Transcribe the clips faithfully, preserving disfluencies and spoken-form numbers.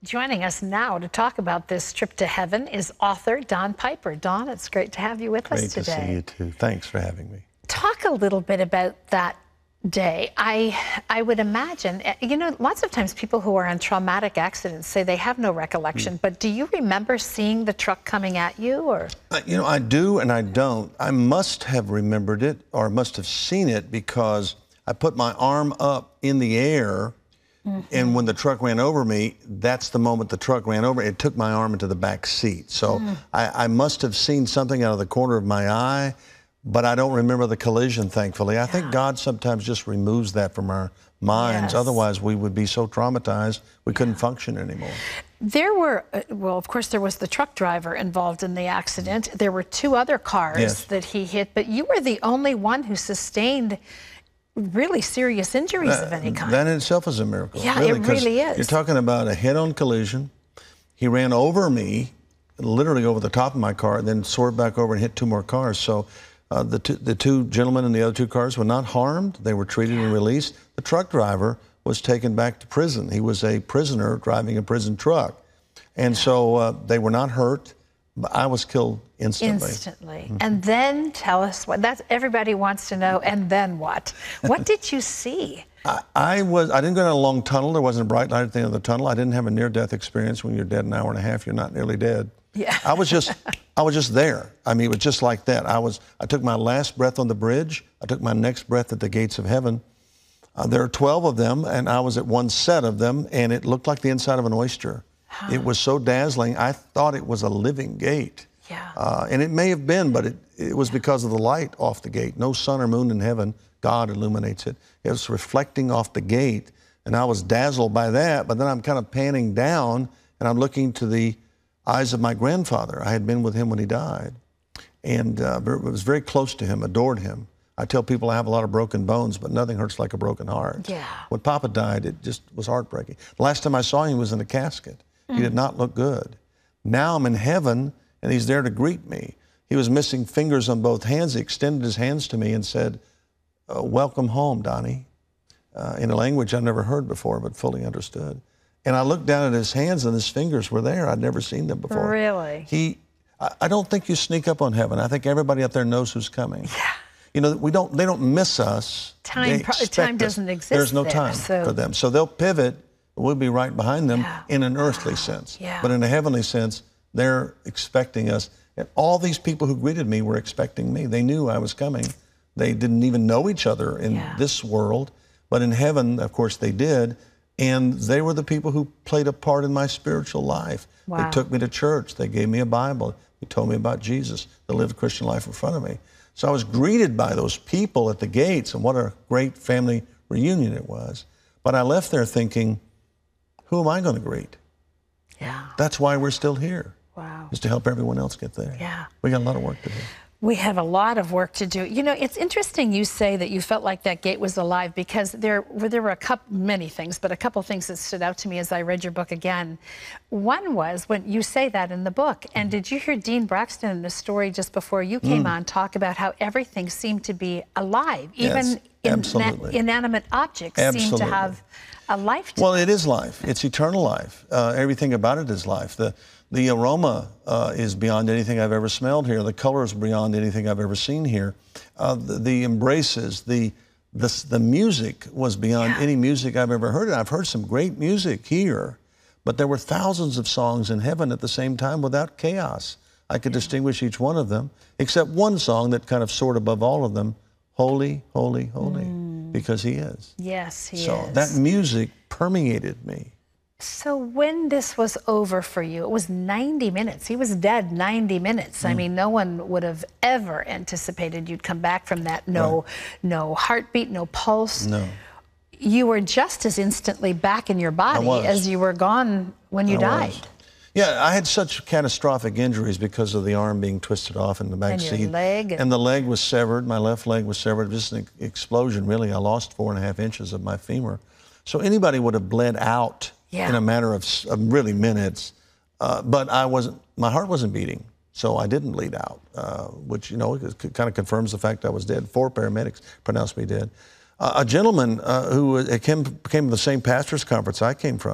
Joining us now to talk about this trip to heaven is author Don Piper. Don, it's great to have you with great us today. Great to see you too. Thanks for having me. Talk a little bit about that day. I I would imagine, you know, lots of times people who are in traumatic accidents say they have no recollection, mm. but do you remember seeing the truck coming at you, or? Uh, you know, I do and I don't. I must have remembered it or must have seen it because I put my arm up in the air. Mm-hmm. And when the truck ran over me, that's the moment the truck ran over. It took my arm into the back seat. So mm. I, I must have seen something out of the corner of my eye, but I don't remember the collision, thankfully. I yeah. think God sometimes just removes that from our minds. Yes. Otherwise, we would be so traumatized, we yeah. couldn't function anymore. There were, well, of course, there was the truck driver involved in the accident. There were two other cars yes. that he hit, but you were the only one who sustained really serious injuries that, of any kind. That in itself is a miracle. Yeah, really, it really is. You're talking about a head-on collision. He ran over me, literally over the top of my car, and then soared back over and hit two more cars. So uh, the, two, the two gentlemen in the other two cars were not harmed. They were treated yeah. and released. The truck driver was taken back to prison. He was a prisoner driving a prison truck. And yeah. so uh, they were not hurt. But I was killed instantly. Instantly. Mm-hmm. And then tell us what, that's, everybody wants to know, and then what? What did you see? I, I was, I didn't go down a long tunnel. There wasn't a bright light at the end of the tunnel. I didn't have a near-death experience. When you're dead an hour and a half, you're not nearly dead. Yeah. I was just, I was just there. I mean, it was just like that. I was, I took my last breath on the bridge. I took my next breath at the gates of heaven. Uh, there are twelve of them, and I was at one set of them, and it looked like the inside of an oyster. Huh. It was so dazzling, I thought it was a living gate. Yeah. Uh, and it may have been, but it, it was because of the light off the gate. No sun or moon in heaven. God illuminates it. It was reflecting off the gate, and I was dazzled by that, but then I'm kind of panning down, and I'm looking to the eyes of my grandfather. I had been with him when he died, and uh, was very close to him, adored him. I tell people I have a lot of broken bones, but nothing hurts like a broken heart. Yeah. When Papa died, it just was heartbreaking. The last time I saw him, he was in a casket. He did not look good. Now I'm in heaven, and he's there to greet me. He was missing fingers on both hands. He extended his hands to me and said, uh, welcome home, Donnie, uh, in a language I've never heard before, but fully understood. And I looked down at his hands, and his fingers were there. I'd never seen them before. Really? He, I, I don't think you sneak up on heaven. I think everybody up there knows who's coming. Yeah. You know, we don't, they don't miss us. Time, time doesn't us. exist There's no there, time so. for them. So they'll pivot. We'll be right behind them yeah. in an earthly sense. Yeah. But in a heavenly sense, they're expecting us. And all these people who greeted me were expecting me. They knew I was coming. They didn't even know each other in yeah. this world. But in heaven, of course, they did. And they were the people who played a part in my spiritual life. Wow. They took me to church. They gave me a Bible. They told me about Jesus. They lived a Christian life in front of me. So I was greeted by those people at the gates, and what a great family reunion it was. But I left there thinking, who am I going to greet? Yeah. That's why we're still here. Wow. Is to help everyone else get there. Yeah. We got a lot of work to do. We have a lot of work to do. You know, it's interesting you say that you felt like that gate was alive, because there were, there were a couple, many things, but a couple things that stood out to me as I read your book again. One was when you say that in the book, and mm. did you hear Dean Braxton in the story just before you came mm. on talk about how everything seemed to be alive, even yes, in, inanimate objects absolutely. seem to have a life to Well, them. it is life. It's eternal life. Uh, everything about it is life. The, the aroma uh, is beyond anything I've ever smelled here. The color is beyond anything I've ever seen here. Uh, the, the embraces, the, the, the music was beyond yeah. any music I've ever heard. And I've heard some great music here, but there were thousands of songs in heaven at the same time without chaos. I could yeah. distinguish each one of them, except one song that kind of soared above all of them, Holy, Holy, Holy. Mm. Because he is. Yes, he so is. So that music permeated me. So when this was over for you, it was ninety minutes. He was dead ninety minutes. Mm. I mean, no one would have ever anticipated you'd come back from that. No, right. no heartbeat, no pulse. No. You were just as instantly back in your body as you were gone when you I died. Was. Yeah, I had such catastrophic injuries because of the arm being twisted off in the back and seat. Your leg. And the leg was severed. My left leg was severed. Just an explosion, really. I lost four and a half inches of my femur. So anybody would have bled out yeah. in a matter of, of really minutes. Uh, but I wasn't. My heart wasn't beating, so I didn't bleed out, uh, which, you know, it kind of confirms the fact I was dead. Four paramedics pronounced me dead. Uh, a gentleman uh, who came, came to the same pastor's conference I came from,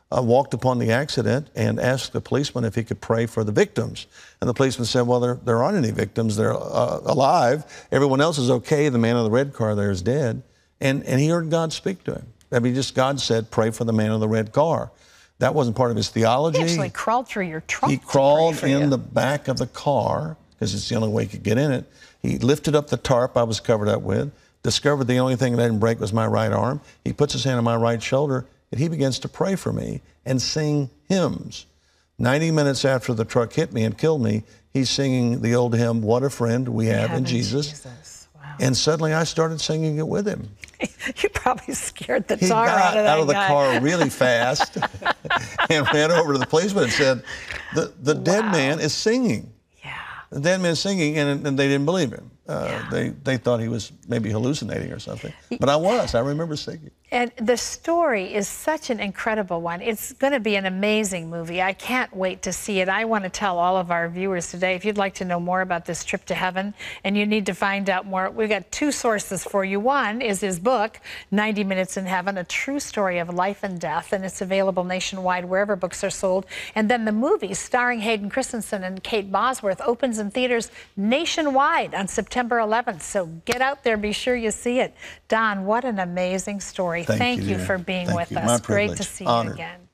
uh, walked upon the accident and asked the policeman if he could pray for the victims. And the policeman said, well, there, there aren't any victims. They're uh, alive. Everyone else is okay. The man in the red car there is dead. And, and he heard God speak to him. I mean, just God said, pray for the man in the red car. That wasn't part of his theology. He actually crawled through your trunk. He crawled in you. the back of the car, because it's the only way he could get in it. He lifted up the tarp I was covered up with, discovered the only thing that didn't break was my right arm. He puts his hand on my right shoulder, and he begins to pray for me and sing hymns. ninety minutes after the truck hit me and killed me, he's singing the old hymn, What a Friend We Have, have in Jesus. Jesus. Wow. And suddenly I started singing it with him. You probably scared the he tar got out of that out of the guy. car really fast and ran over to the policeman and said, the, the wow. dead man is singing. Yeah. The dead man is singing, and, and they didn't believe him. Uh, yeah. they, they thought he was maybe hallucinating or something. But I was. I remember singing. And the story is such an incredible one. It's going to be an amazing movie. I can't wait to see it. I want to tell all of our viewers today, if you'd like to know more about this trip to heaven and you need to find out more, we've got two sources for you. One is his book, ninety minutes in Heaven, a true story of life and death, and it's available nationwide wherever books are sold. And then the movie starring Hayden Christensen and Kate Bosworth opens in theaters nationwide on September eleventh. So get out there, be sure you see it. Don, what an amazing story. Thank, Thank you, you dear. for being Thank with you. us. My Great privilege. to see Honored. you again.